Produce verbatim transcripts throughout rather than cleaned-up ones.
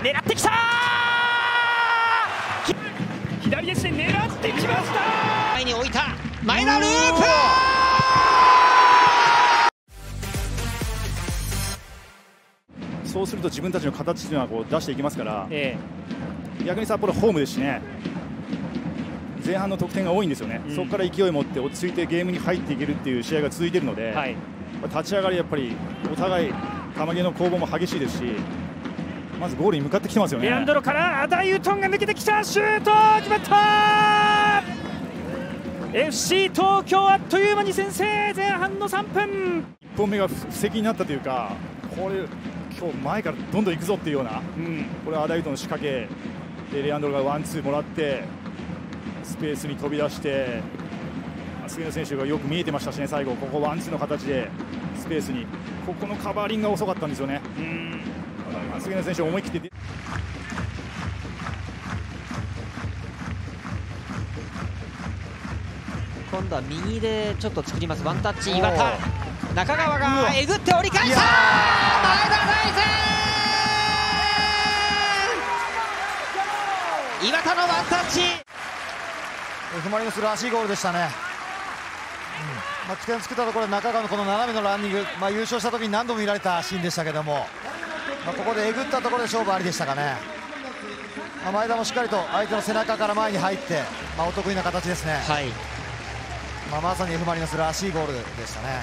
狙ってきた左ですね、狙ってきました。 前に置いた前田ループ、 そうすると自分たちの形というのはこう出していきますから、 ええ、逆に札幌ホームですしね、前半の得点が多いんですよね、うん、そこから勢いを持って落ち着いてゲームに入っていけるっていう試合が続いているので、はい、立ち上がりやっぱりお互い球際の攻防も激しいですし、まずゴールに向かってきてますよね。 レアンドロからアダイユトンが抜けてきた、シュート決まった。 エフシー 東京あっという間に先制、前半のさんぷん。いっぽんめが布石になったというか、これ今日前からどんどん行くぞっていうような、うん、これはアダイユトンの仕掛けでレアンドロがワンツーもらってスペースに飛び出して、菅野選手がよく見えてましたしね、最後ここワンツーの形でスペースに、ここのカバーリングが遅かったんですよね。うん、菅野選手思い切って今度は右でちょっと作ります。ワンタッチ岩田、中川がえぐって折り返した、前田大然、岩田のワンタッチ、 F・マリノスらしいゴールでしたね。うん、まあ、起点を作ったところで中川のこの斜めのランニング、まあ、優勝した時に何度も見られたシーンでしたけども、まあ、ここでえぐったところで勝負ありでしたかね。まあ、前田もしっかりと相手の背中から前に入って、まあ、お得意な形ですね。はい、まあ、まさに F・マリノスらしいゴールでしたね。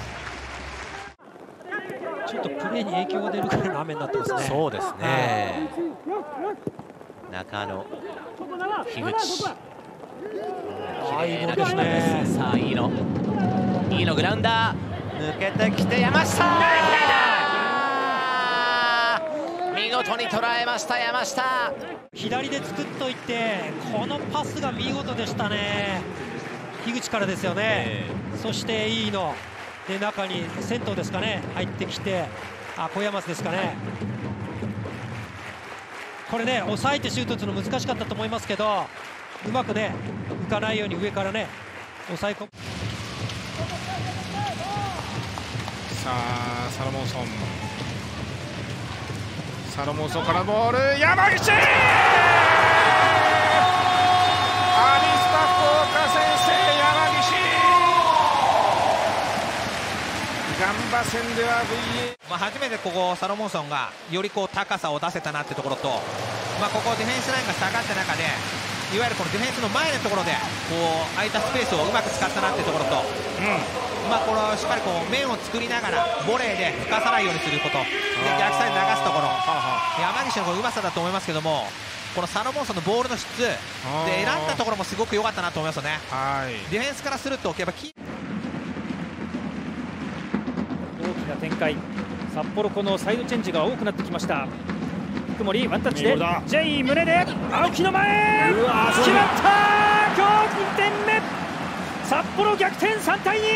ちょっとプレーに影響が出るくらいの雨になってますね。 そうですね。中野、樋口、 あ、いいボールですね。 さあ、いいのいいのグラウンダー抜けてきて山下、見事に捉えました山下。 左で作っといて、このパスが見事でしたね。樋口からですよね、えー、そしていいので中に銭湯ですかね、入ってきて、あ、小山ですかね。これね、抑えてシュート打つの難しかったと思いますけど、うまくね浮かないように上からね抑え込む。 さあサロモンソン、サロモンソンからボール、山口、アビスパ福岡先生、山岸、ガンバ戦では ブイエー、 まあ、初めてここサロモンソンがよりこう高さを出せたなってところと、まあ、ここディフェンスラインが下がった中でいわゆるこのディフェンスの前のところでこう空いたスペースをうまく使ったなってところと、うん、まあこのしっかりこう面を作りながらボレーで吹かさないようにすることで、逆サイドに流すところ、山岸のこのうまさだと思いますけども、このサロモンソンのボールの質で選んだところもすごく良かったなと思いますよね。はい、ディフェンスからするとやっぱき大きな展開、札幌このサイドチェンジが多くなってきました。福森ワンタッチで J 胸で青木の前、決まった、今日にてんめ、札幌逆転さんたいに。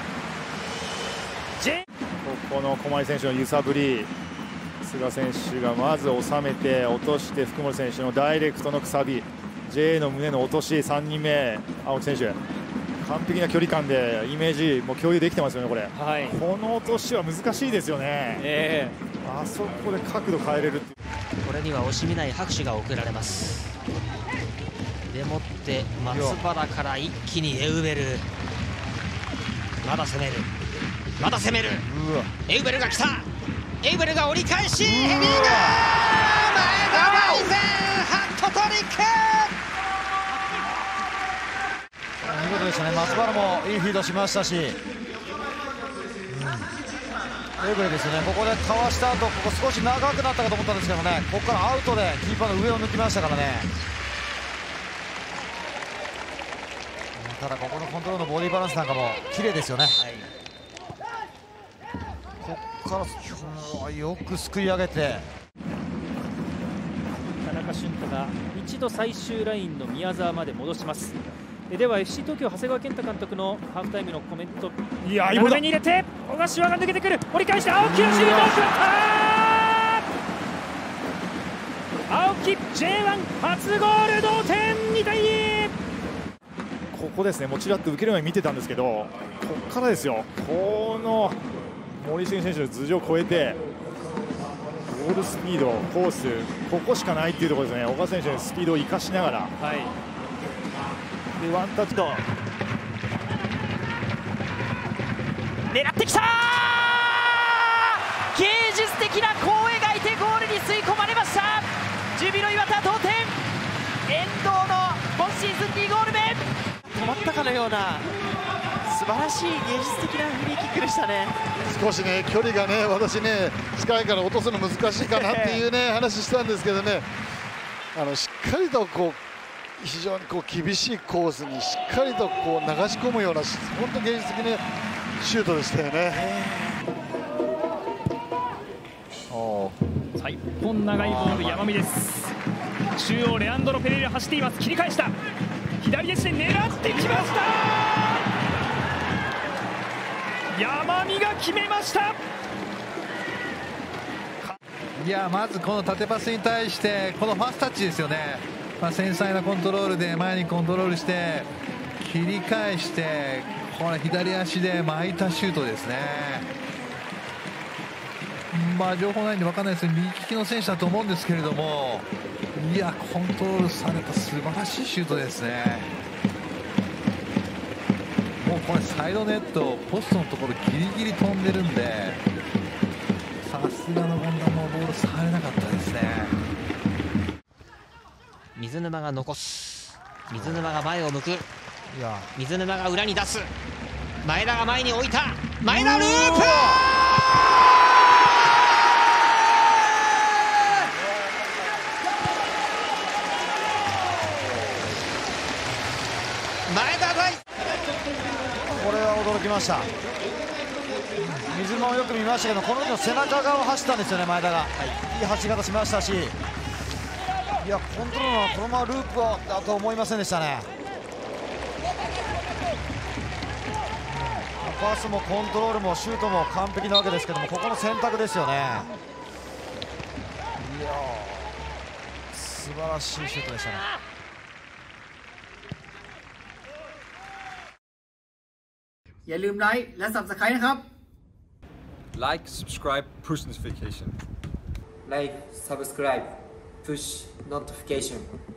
J ここの駒井選手の揺さぶり、菅選手がまず収めて落として、福森選手のダイレクトのくさび、 J の胸の落とし、さんにんめ青木選手、完璧な距離感でイメージも共有できてますよね。これ、はい、この落としは難しいですよね、えー、あそこで角度変えれるっていう。 これには惜しみない拍手が送られます。でもって松原から一気にエウベル、まだ攻めるまだ攻める、エウベルが来た、エウベルが折り返しヘディング、前田大然ハットトリック、 見事でしたね。松原もいいフィードしましたし、うん、エウベルですよね。ここでかわした後、ここ少し長くなったかと思ったんですけどね、ここからアウトでキーパーの上を抜きましたからね。ただここのコントロールのボディバランスなんかも綺麗ですよね。はい、ここからよくすくい上げて、 田中俊太が一度最終ラインの宮沢まで戻します。では エフシー 東京長谷川健太監督のハーフタイムのコメント、いや斜めに入れて小柏が抜けてくる、折り返して青木のシュートを決まった、青木 ジェイワン 初ゴール、同点にたいに。 ここですね、もうちらっと受けるように見てたんですけど、ここからですよ、この森重選手の頭上を越えてボールスピード、コース、ここしかないっていうところですね。小川選手のスピードを生かしながら、はい、でワンタッチと狙ってきたー、芸術的な弧を描いてゴールに吸い込まれました。ジュビロ磐田同点、遠藤の今シーズンにゴール目、止まったかのような素晴らしい芸術的なフリーキックでしたね。 少しね距離がね私ね近いから落とすの難しいかなっていうね話したんですけどね、あのしっかりとこう非常にこう厳しいコースにしっかりとこう流し込むような本当芸術的なシュートでしたよね。 さあいっぽん長いボール山見です。中央レアンドロ・ペレイラ走っています。切り返した、左足で狙ってきました。山見が決めました。 いやまずこの縦パスに対してこのファーストタッチですよね、まあ、繊細なコントロールで前にコントロールして切り返してこれ左足で巻いたシュートですね。まあ情報ないんで分かんないですけど右利きの選手だと思うんですけれども、いやコントロールされた素晴らしいシュートですね。もうこれサイドネットポストのところギリギリ飛んでるんで、さすがの権田もボール触れなかったですね。 水沼が残す、水沼が前を向く、いや水沼が裏に出す、前田が前に置いた、前田ループ、前田大、 これは驚きました。水沼もよく見ましたけどこの時の背中側を走ったんですよね前田が、はい、いい走り方しましたし、いやコントロールはこのままループはだと思いませんでしたね。パスもコントロールもシュートも完璧なわけですけども、ここの選択ですよね。いや素晴らしいシュートでしたね。 อย่าลืมไลค์และ ซับสไครบ์ นะครับ Like, subscribe, push notification Like, subscribe, push notification